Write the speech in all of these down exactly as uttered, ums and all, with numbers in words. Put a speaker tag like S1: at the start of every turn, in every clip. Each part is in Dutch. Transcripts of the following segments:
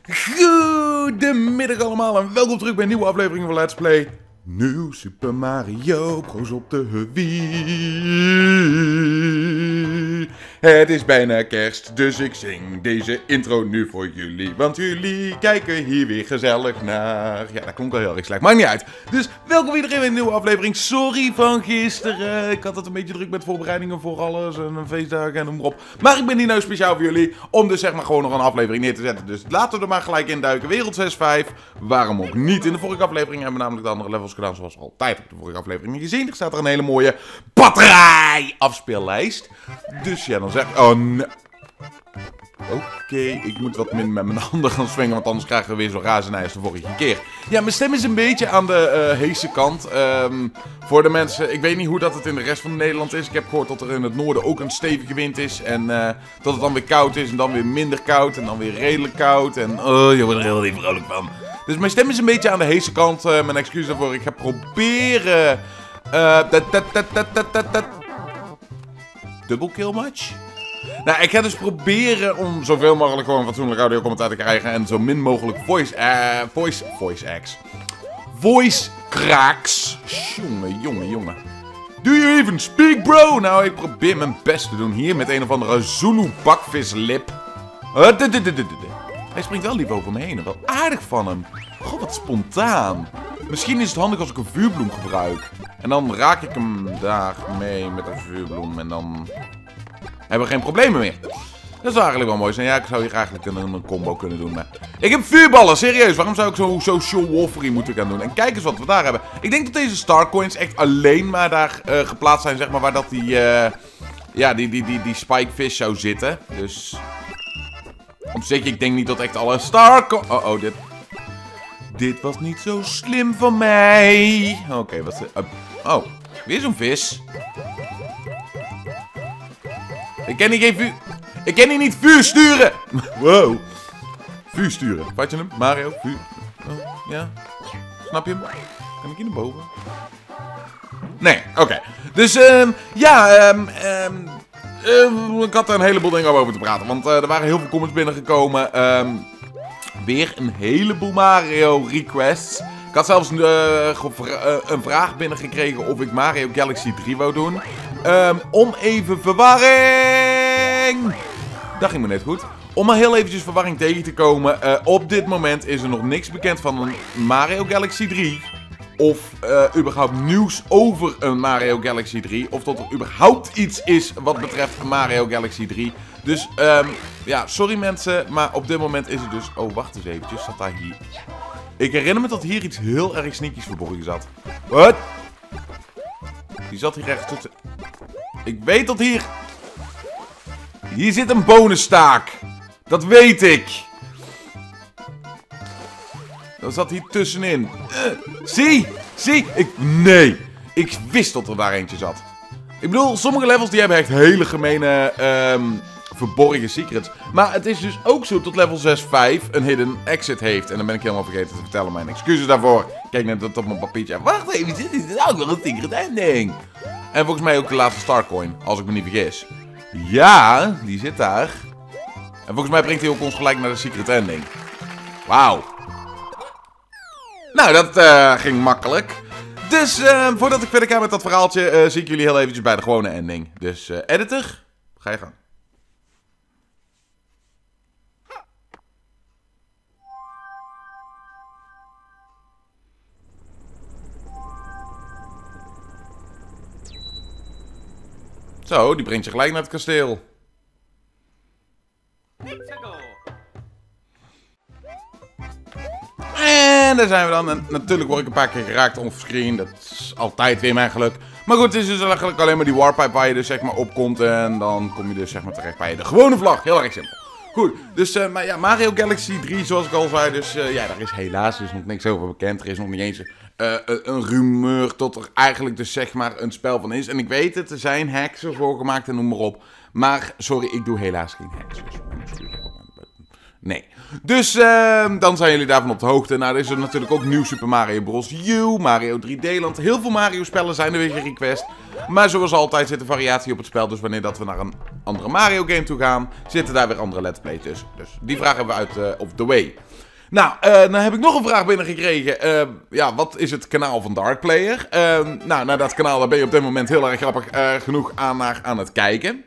S1: Goedemiddag allemaal en welkom terug bij een nieuwe aflevering van Let's Play New Super Mario Bros. Op de Wii. Het is bijna kerst, dus ik zing deze intro nu voor jullie. Want jullie kijken hier weer gezellig naar. Ja, dat klonk al heel erg slecht, maakt niet uit. Dus welkom weer in een nieuwe aflevering. Sorry van gisteren. Ik had het een beetje druk met voorbereidingen voor alles en een feestdag en noem maar op. Maar ik ben hier nou speciaal voor jullie om dus zeg maar gewoon nog een aflevering neer te zetten. Dus laten we er maar gelijk in duiken. Wereld zes vijf. Waarom ook niet? In de vorige aflevering hebben we namelijk de andere levels gedaan zoals altijd op de vorige aflevering gezien. Er staat er een hele mooie batterij afspeellijst. Dus ja, dan zeg ik... Oh, nee. Oké, okay, ik moet wat minder met mijn handen gaan swingen, want anders krijgen we weer zo'n razernij als de vorige keer. Ja, mijn stem is een beetje aan de uh, heese kant. Um, voor de mensen, ik weet niet hoe dat het in de rest van Nederland is. Ik heb gehoord dat er in het noorden ook een stevige wind is. En uh, dat het dan weer koud is en dan weer minder koud en dan weer redelijk koud. En oh, je wordt er heel niet vrolijk van. Dus mijn stem is een beetje aan de heese kant. Uh, mijn excuus daarvoor. Ik ga proberen... Uh, dat, dat, dat, dat, dat, dat, dat. Double kill match? Nou, ik ga dus proberen om zoveel mogelijk gewoon fatsoenlijk audio commentaar te krijgen. En zo min mogelijk voice... Uh, voice... Voice acts. Voice cracks. Jongen, jongen, jongen. Do you even speak, bro? Nou, ik probeer mijn best te doen hier met een of andere Zulu bakvislip. Uh, Hij springt wel lief over me heen. Wel aardig van hem. God, wat spontaan. Misschien is het handig als ik een vuurbloem gebruik. En dan raak ik hem daar mee met een vuurbloem. En dan hebben we geen problemen meer. Dat zou eigenlijk wel mooi zijn. Ja, ik zou hier eigenlijk een, een combo kunnen doen. Maar ik heb vuurballen, serieus. Waarom zou ik zo, zo show-offery moeten gaan doen? En kijk eens wat we daar hebben. Ik denk dat deze starcoins echt alleen maar daar uh, geplaatst zijn, zeg maar, waar dat die, uh, ja, die, die, die, die spikefish zou zitten. Dus... Op zich, ik denk niet dat echt alle starcoins... Oh, oh, dit... Dit was niet zo slim van mij. Oké, okay, wat... Uh, oh, weer zo'n vis. Ik ken hier geen vuur... Ik ken hier niet vuur sturen! Wow. Vuur sturen. Vat je hem? Mario? Vuur... Oh, ja. Snap je hem? Kan ik hier naar boven? Nee, oké. Okay. Dus, um, ja, um, um, um, ik had er een heleboel dingen over te praten. Want uh, er waren heel veel comments binnengekomen. Um, weer een heleboel Mario requests. Ik had zelfs uh, uh, een vraag binnengekregen of ik Mario Galaxy drie wou doen. Um, om even verwarring... Dat ging me net goed. Om maar heel eventjes verwarring tegen te komen. Uh, op dit moment is er nog niks bekend van een Mario Galaxy drie. Of uh, überhaupt nieuws over een Mario Galaxy drie. Of dat er überhaupt iets is wat betreft Mario Galaxy drie. Dus, um, ja, sorry mensen. Maar op dit moment is het dus... Oh, wacht eens eventjes. Zat daar hier... Ik herinner me dat hier iets heel erg sneakies verborgen zat. Wat? Die zat hier rechts tussen... Ik weet dat hier... Hier zit een bonustaak. Dat weet ik. Dat zat hier tussenin. Uh, zie! Zie! Ik... Nee! Ik wist dat er daar eentje zat. Ik bedoel, sommige levels die hebben echt hele gemene... Um, verborgen secrets. Maar het is dus ook zo dat level zes vijf een hidden exit heeft. En dan ben ik helemaal vergeten te vertellen. Mijn excuses daarvoor. Kijk net op mijn papiertje. Wacht even, dit is ook wel een secret ending. En volgens mij ook de laatste starcoin. Als ik me niet vergis. Ja, die zit daar. En volgens mij brengt hij ook ons gelijk naar de secret ending. Wauw. Nou, dat uh, ging makkelijk. Dus uh, voordat ik verder ga met dat verhaaltje, uh, zie ik jullie heel eventjes bij de gewone ending. Dus uh, editor, ga je gang. Zo, die brengt je gelijk naar het kasteel. En daar zijn we dan. En natuurlijk word ik een paar keer geraakt offscreen. Dat is altijd weer mijn geluk. Maar goed, het is dus eigenlijk alleen maar die warpipe waar je dus zeg maar opkomt. En dan kom je dus zeg maar terecht bij de gewone vlag. Heel erg simpel. Goed, dus uh, maar ja, Mario Galaxy drie zoals ik al zei. Dus uh, ja, daar is helaas dus nog niks over bekend. Er is nog niet eens uh, een rumeur tot er eigenlijk dus zeg maar een spel van is. En ik weet het, er zijn hacks ervoor gemaakt en noem maar op. Maar sorry, ik doe helaas geen hacks. Dus nee. Dus uh, dan zijn jullie daarvan op de hoogte. Nou, er is er natuurlijk ook nieuw Super Mario Bros. U, Mario drie D-land. Heel veel Mario-spellen zijn er weer gerequest. Maar zoals altijd zit er variatie op het spel. Dus wanneer dat we naar een andere Mario-game toe gaan, zitten daar weer andere let's plays tussen. Dus die vraag hebben we uit uh, of the way. Nou, uh, dan heb ik nog een vraag binnengekregen. Uh, ja, wat is het kanaal van Darkplayer? Uh, nou, naar dat kanaal daar ben je op dit moment heel erg grappig uh, genoeg aan, naar, aan het kijken.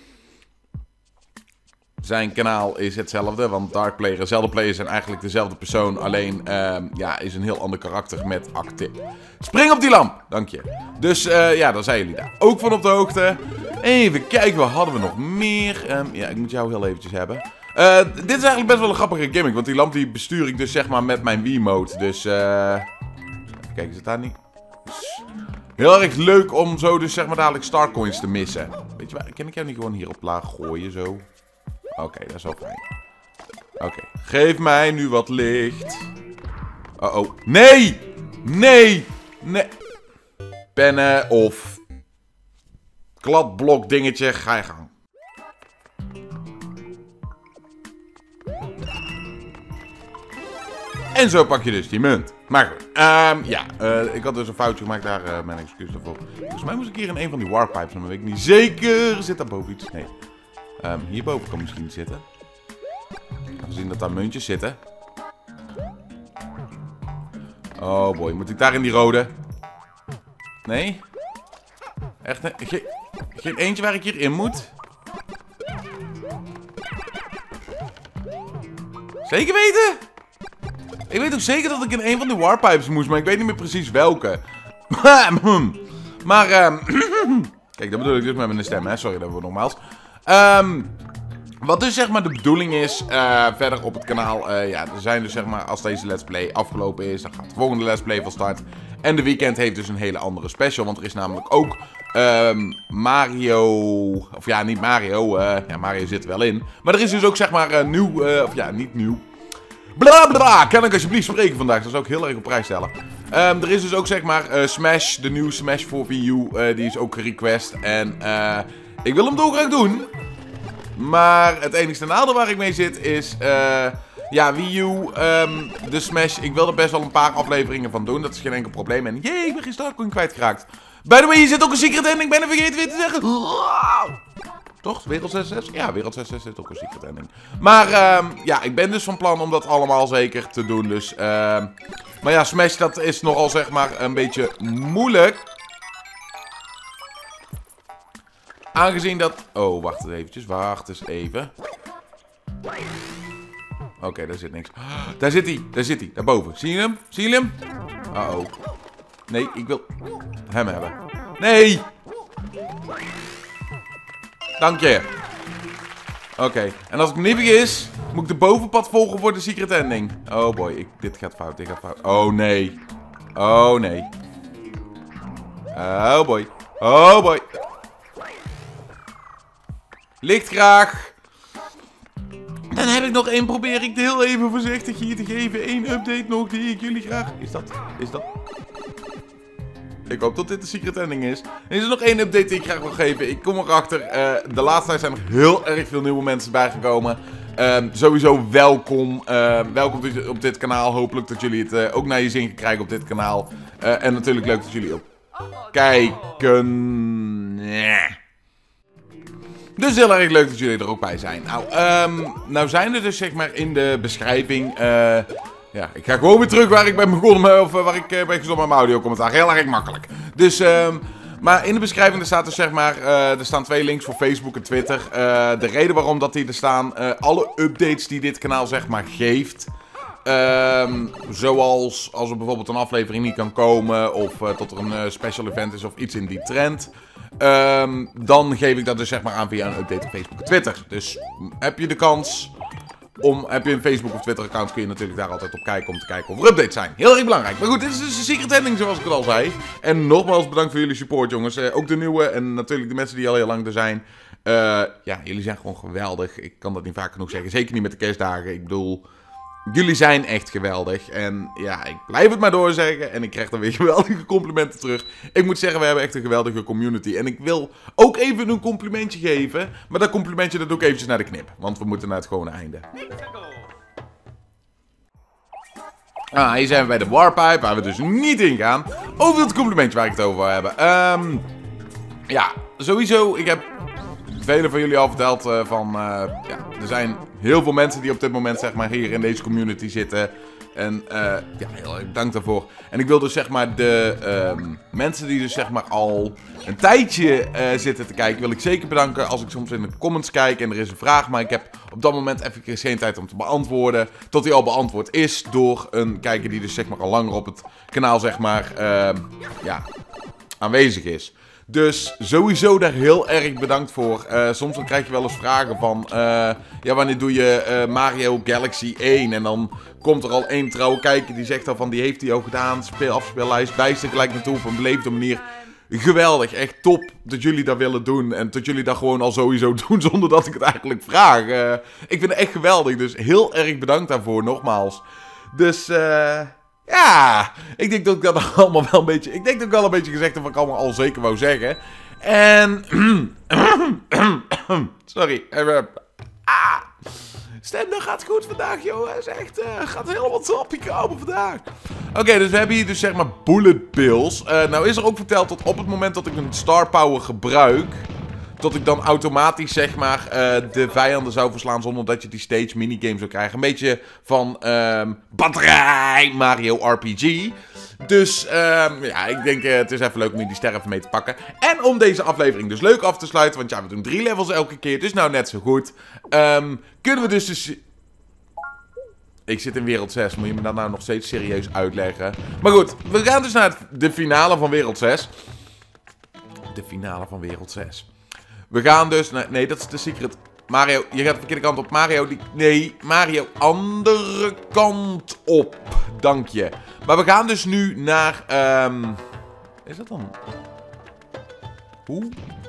S1: Zijn kanaal is hetzelfde, want Darkplayer en Zeldaplayer zijn eigenlijk dezelfde persoon. Alleen, uh, ja, is een heel ander karakter met acte. Spring op die lamp! Dank je. Dus, uh, ja, daar zijn jullie daar ook van op de hoogte. Even kijken, wat hadden we nog meer? Um, ja, ik moet jou heel eventjes hebben. Uh, dit is eigenlijk best wel een grappige gimmick, want die lamp die bestuur ik dus zeg maar met mijn Wiimote. Dus, uh... kijk, is het daar niet? Dus heel erg leuk om zo dus zeg maar dadelijk Starcoins te missen. Weet je waar, kan ik jou niet gewoon hier op laag gooien zo? Oké, okay, dat is wel fijn. Oké, okay. Geef mij nu wat licht. Oh oh. Nee! Nee! Nee! Pennen of kladblok dingetje, ga je gang. En zo pak je dus die munt. Maar goed, um, ja, uh, ik had dus een foutje gemaakt, daar uh, mijn excuus daarvoor. Volgens mij moest ik hier in een van die warpipes, maar weet ik niet zeker. Zit daar boven iets? Nee. Um, hierboven kan misschien zitten. We zien dat daar muntjes zitten. Oh boy, moet ik daar in die rode? Nee? Echt? Nee? Ge geen eentje waar ik hier in moet? Zeker weten? Ik weet ook zeker dat ik in een van die warpipes moest, maar ik weet niet meer precies welke. Maar, um, kijk, dat bedoel ik dus met mijn stem, hè. Sorry daarvoor nogmaals. Um, wat dus zeg maar de bedoeling is, uh, verder op het kanaal, uh, ja, er zijn dus zeg maar, als deze let's play afgelopen is, dan gaat de volgende let's play van start. En de weekend heeft dus een hele andere special, want er is namelijk ook um, Mario, of ja, niet Mario, uh, ja, Mario zit er wel in. Maar er is dus ook zeg maar uh, nieuw, uh, of ja, niet nieuw. Bla bla, kan ik alsjeblieft spreken vandaag? Dat zou ik heel erg op prijs stellen. Um, er is dus ook zeg maar uh, Smash, de nieuwe Smash voor Wii U, uh, die is ook gerequest. En uh, ik wil hem dolgraag doen. Maar het enige nadeel waar ik mee zit is, uh, ja, Wii U, um, de Smash. Ik wil er best wel een paar afleveringen van doen, dat is geen enkel probleem. En jee, ik ben geen Starcoin kwijtgeraakt. By the way, hier zit ook een secret ending, ik ben er vergeten weer te zeggen. Toch? Wereld zesenzestig? Ja, Wereld zesenzestig is ook een secret ending. Maar um, ja, ik ben dus van plan om dat allemaal zeker te doen. Dus, uh, maar ja, Smash dat is nogal zeg maar een beetje moeilijk. Aangezien dat... Oh, wacht eens eventjes. Wacht eens even. Oké, okay, daar zit niks. Daar zit hij. Daar zit hij. Daarboven. Zie je hem? Zie je hem? Uh-oh. Nee, ik wil hem hebben. Nee! Dank je. Oké. Okay. En als ik me niet vergis, moet ik de bovenpad volgen voor de secret ending. Oh boy. Ik, dit gaat fout. Dit gaat fout. Oh nee. Oh nee. Oh boy. Oh boy. Licht graag. Dan heb ik nog één. Probeer ik heel even voorzichtig hier te geven. Eén update nog die ik jullie graag... Is dat? Is dat... Ik hoop dat dit de secret ending is. Er is nog één update die ik graag wil geven. Ik kom erachter. Uh, de laatste tijd zijn er heel erg veel nieuwe mensen bijgekomen. Uh, sowieso welkom. Uh, welkom op dit kanaal. Hopelijk dat jullie het uh, ook naar je zin krijgen op dit kanaal. Uh, en natuurlijk leuk dat jullie ook kijken. Nee. Dus heel erg leuk dat jullie er ook bij zijn. Nou, um, nou zijn er dus zeg maar in de beschrijving... Uh, ja, ik ga gewoon weer terug waar ik ben begonnen, of uh, waar ik uh, ben gestopt met mijn audiocommentaar. Heel erg makkelijk. Dus, um, maar in de beschrijving er staat dus zeg maar, uh, er staan twee links voor Facebook en Twitter. Uh, de reden waarom dat die er staan, uh, alle updates die dit kanaal zeg maar geeft. Um, zoals als er bijvoorbeeld een aflevering niet kan komen, of uh, tot er een uh, special event is of iets in die trend. Um, dan geef ik dat dus zeg maar aan via een update op Facebook en Twitter. Dus heb je de kans... Om, heb je een Facebook of Twitter account, kun je natuurlijk daar altijd op kijken om te kijken of er updates zijn. Heel erg belangrijk. Maar goed, dit is dus een secret ending zoals ik het al zei. En nogmaals bedankt voor jullie support jongens. Uh, ook de nieuwe en natuurlijk de mensen die al heel lang er zijn. Uh, ja, jullie zijn gewoon geweldig. Ik kan dat niet vaak genoeg zeggen. Zeker niet met de kerstdagen. Ik bedoel... Jullie zijn echt geweldig. En ja, ik blijf het maar doorzeggen. En ik krijg dan weer geweldige complimenten terug. Ik moet zeggen, we hebben echt een geweldige community. En ik wil ook even een complimentje geven. Maar dat complimentje dat doe ik eventjes naar de knip. Want we moeten naar het gewone einde. Ah, hier zijn we bij de Warpipe. Waar we dus niet in gaan. Over het complimentje waar ik het over wil hebben. Um, ja, sowieso. Ik heb velen van jullie al verteld uh, van... Uh, ja, er zijn heel veel mensen die op dit moment zeg maar hier in deze community zitten. En uh, ja, heel erg bedankt daarvoor. En ik wil dus zeg maar de um, mensen die dus zeg maar al een tijdje uh, zitten te kijken, wil ik zeker bedanken als ik soms in de comments kijk en er is een vraag. Maar ik heb op dat moment even geen tijd om te beantwoorden. Tot die al beantwoord is door een kijker die dus zeg maar al langer op het kanaal zeg maar uh, ja, aanwezig is. Dus sowieso daar heel erg bedankt voor. Uh, soms dan krijg je wel eens vragen van... Uh, ja, wanneer doe je uh, Mario Galaxy één? En dan komt er al één trouwe kijker die zegt al van... Die heeft hij al gedaan. Speel, afspeellijst. Wijst er gelijk naartoe op een beleefde manier. Geweldig. Echt top dat jullie dat willen doen. En dat jullie dat gewoon al sowieso doen zonder dat ik het eigenlijk vraag. Uh, ik vind het echt geweldig. Dus heel erg bedankt daarvoor nogmaals. Dus... Uh... Ja, ik denk dat ik dat allemaal wel een beetje... Ik denk dat ik wel een beetje gezegd heb wat ik allemaal al zeker wou zeggen. En... Sorry. Ah, stem, dat gaat goed vandaag, joh. Het is echt... Uh, gaat helemaal toppie komen vandaag. Oké, okay, dus we hebben hier dus zeg maar bullet bills. Uh, nou is er ook verteld dat op het moment dat ik een star power gebruik... Dat ik dan automatisch zeg maar uh, de vijanden zou verslaan zonder dat je die stage minigame zou krijgen. Een beetje van um, batterij Mario R P G. Dus um, ja, ik denk uh, het is even leuk om die sterren even mee te pakken. En om deze aflevering dus leuk af te sluiten. Want ja, we doen drie levels elke keer. Dus nou net zo goed. Um, kunnen we dus... dus... Ik zit in wereld zes. Moet je me dat nou nog steeds serieus uitleggen? Maar goed, we gaan dus naar de finale van wereld zes. De finale van wereld zes. We gaan dus... Nee, nee, dat is de secret. Mario, je gaat de verkeerde kant op. Mario, die... Nee, Mario, andere kant op. Dank je. Maar we gaan dus nu naar... Um... Is dat dan... Hoe?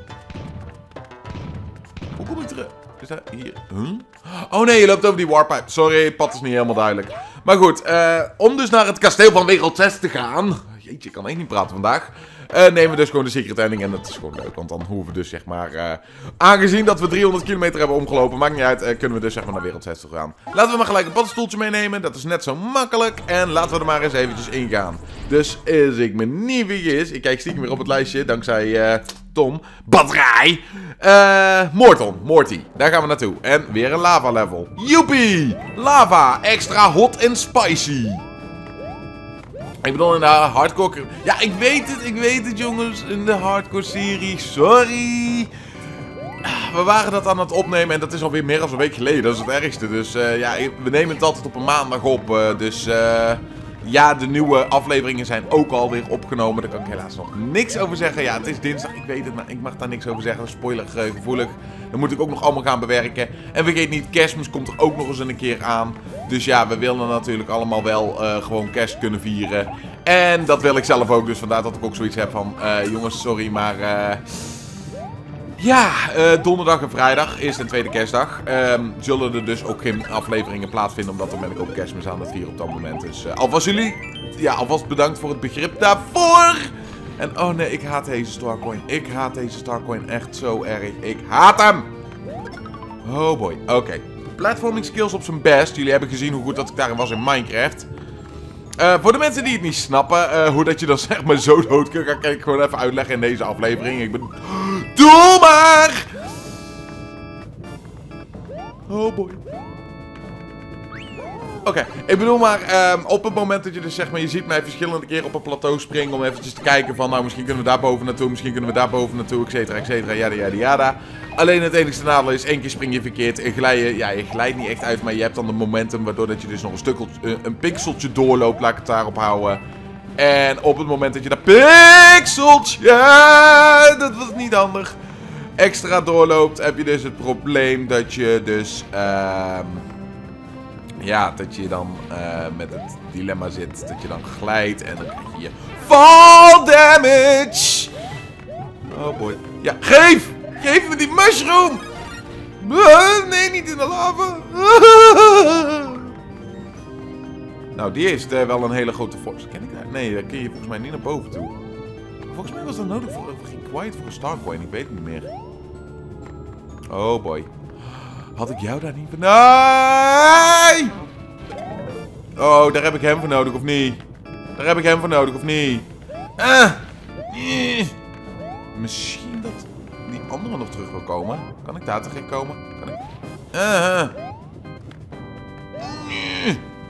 S1: Hoe kom ik terug? Is dat hier? Huh? Oh nee, je loopt over die warpipe. Sorry, het pad is niet helemaal duidelijk. Maar goed, uh, om dus naar het kasteel van wereld zes te gaan... Jeetje, ik kan echt niet praten vandaag. Uh, nemen we dus gewoon de secret ending. En dat is gewoon leuk. Want dan hoeven we dus zeg maar... Uh, aangezien dat we driehonderd kilometer hebben omgelopen. Maakt niet uit. Uh, kunnen we dus zeg maar naar wereld zes toe gaan. Laten we maar gelijk een paddenstoeltje meenemen. Dat is net zo makkelijk. En laten we er maar eens eventjes in gaan. Dus als ik me niet vergis. Ik kijk stiekem weer op het lijstje. Dankzij uh, Tom. Batterij. Uh, Morton. Morty. Daar gaan we naartoe. En weer een lava level. Joepie. Lava. Extra hot en spicy. Ik bedoel in de hardcore... Ja, ik weet het, ik weet het jongens. In de hardcore serie. Sorry. We waren dat aan het opnemen en dat is alweer meer dan een week geleden. Dat is het ergste. Dus uh, ja, we nemen het altijd op een maandag op. Uh, dus uh, ja, de nieuwe afleveringen zijn ook alweer opgenomen. Daar kan ik helaas nog niks over zeggen. Ja, het is dinsdag, ik weet het, maar ik mag daar niks over zeggen. Spoiler uh, gevoelig. Dat moet ik ook nog allemaal gaan bewerken. En vergeet niet, kerstmis komt er ook nog eens een keer aan. Dus ja, we willen natuurlijk allemaal wel uh, gewoon kerst kunnen vieren. En dat wil ik zelf ook. Dus vandaar dat ik ook zoiets heb van... Uh, jongens, sorry, maar... Uh, ja, uh, donderdag en vrijdag, eerste en tweede kerstdag. Um, zullen er dus ook geen afleveringen plaatsvinden. Omdat dan ben ik ook kerstmis aan het vieren op dat moment. Dus uh, alvast jullie... Ja, alvast bedankt voor het begrip daarvoor. En oh nee, ik haat deze Starcoin. Ik haat deze Starcoin echt zo erg. Ik haat hem. Oh boy, oké. Okay. Platforming skills op zijn best. Jullie hebben gezien hoe goed dat ik daarin was in Minecraft. Uh, voor de mensen die het niet snappen, uh, hoe dat je dan zeg maar zo dood kunt, kan ik gewoon even uitleggen in deze aflevering. Ik ben... Doe maar! Oh boy. Oké, okay, ik bedoel maar, um, op het moment dat je dus zeg maar, je ziet mij verschillende keren op een plateau springen om eventjes te kijken van, nou misschien kunnen we daar boven naartoe, misschien kunnen we daar boven naartoe, et cetera, et cetera, yada, yada, yada. Alleen het enigste nadeel is, één keer spring je verkeerd en glij je, ja, je glijdt niet echt uit, maar je hebt dan de momentum waardoor dat je dus nog een stukje, een pixeltje doorloopt, laat ik het daarop houden. En op het moment dat je dat pixeltje, dat was niet handig, extra doorloopt, heb je dus het probleem dat je dus, ehm... Um, ja, dat je dan uh, met het dilemma zit, dat je dan glijdt en dan krijg je je fall damage. Oh boy. Ja, geef! Geef me die mushroom! Nee, niet in de lava. Nou, die heeft uh, wel een hele grote force. Ken ik dat? Nee, daar kun je volgens mij niet naar boven toe. Volgens mij was dat nodig voor geen quiet voor een Starcoin. Ik weet het niet meer. Oh boy. Had ik jou daar niet voor... Nee! Oh, daar heb ik hem voor nodig, of niet? Daar heb ik hem voor nodig, of niet? Ah! Eh. Misschien dat die andere nog terug wil komen. Kan ik daar terecht komen? Kan ik... Uh, uh.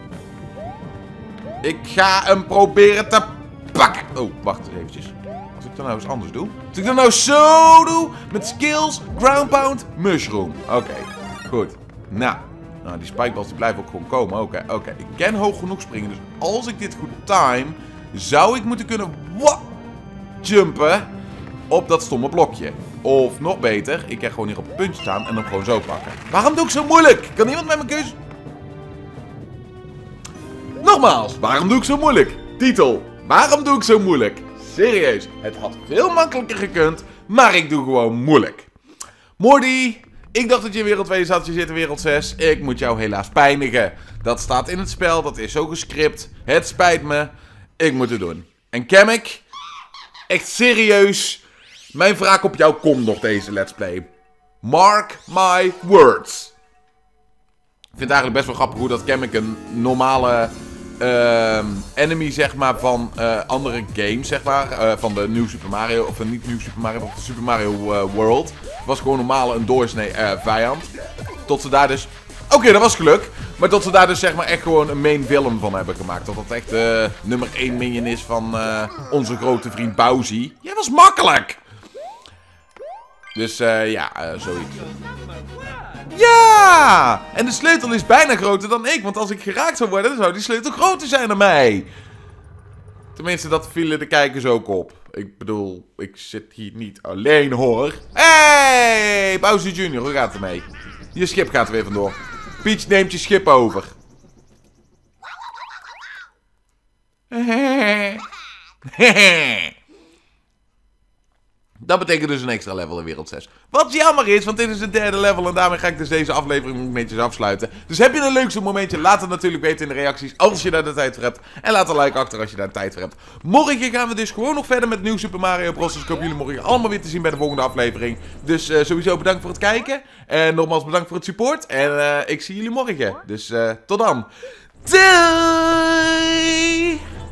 S1: Ik ga hem proberen te pakken. Oh, wacht eens eventjes. Als ik dat nou eens anders doe. Als ik dat nou zo doe. Met skills, ground pound, mushroom. Oké, okay, goed. Nou, nou, die spikeballs die blijven ook gewoon komen. Oké, okay, oké. Okay. Ik kan hoog genoeg springen. Dus als ik dit goed time, zou ik moeten kunnen what, jumpen op dat stomme blokje. Of nog beter, ik kan gewoon hier op het puntje staan en hem gewoon zo pakken. Waarom doe ik zo moeilijk? Kan iemand met mijn keuze... Nogmaals, waarom doe ik zo moeilijk? Titel, waarom doe ik zo moeilijk? Serieus, het had veel makkelijker gekund, maar ik doe gewoon moeilijk. Morty, ik dacht dat je in wereld twee zat, je zit in wereld zes. Ik moet jou helaas pijnigen. Dat staat in het spel, dat is zo gescript. Het spijt me, ik moet het doen. En Kamek, echt serieus, mijn wraak op jou komt nog deze let's play. Mark my words. Ik vind het eigenlijk best wel grappig hoe dat Kamek een normale uh, enemy, zeg maar, van uh, andere games, zeg maar. Uh, van de New Super Mario, of uh, niet New Super Mario, maar de Super Mario uh, World. Was gewoon normaal een doorsnee uh, vijand. Tot ze daar dus... Oké, okay, dat was geluk. Maar tot ze daar dus, zeg maar, echt gewoon een main villain van hebben gemaakt. Dat dat echt uh, nummer één minion is van uh, onze grote vriend Bowsy. Jij was makkelijk! Dus uh, ja, uh, zoiets. Ja! En de sleutel is bijna groter dan ik. Want als ik geraakt zou worden, dan zou die sleutel groter zijn dan mij. Tenminste, dat vielen de kijkers ook op. Ik bedoel, ik zit hier niet alleen, hoor. Hey, Bowser junior, hoe gaat het ermee? Je schip gaat er weer vandoor. Peach neemt je schip over. Dat betekent dus een extra level in wereld zes. Wat jammer is, want dit is het derde level en daarmee ga ik dus deze aflevering netjes afsluiten. Dus heb je een leukste momentje, laat het natuurlijk weten in de reacties als je daar de tijd voor hebt. En laat een like achter als je daar de tijd voor hebt. Morgen gaan we dus gewoon nog verder met nieuw Super Mario Bros. Dus ik hoop jullie morgen allemaal weer te zien bij de volgende aflevering. Dus uh, sowieso bedankt voor het kijken. En nogmaals bedankt voor het support. En uh, ik zie jullie morgen. Dus uh, tot dan. Doei!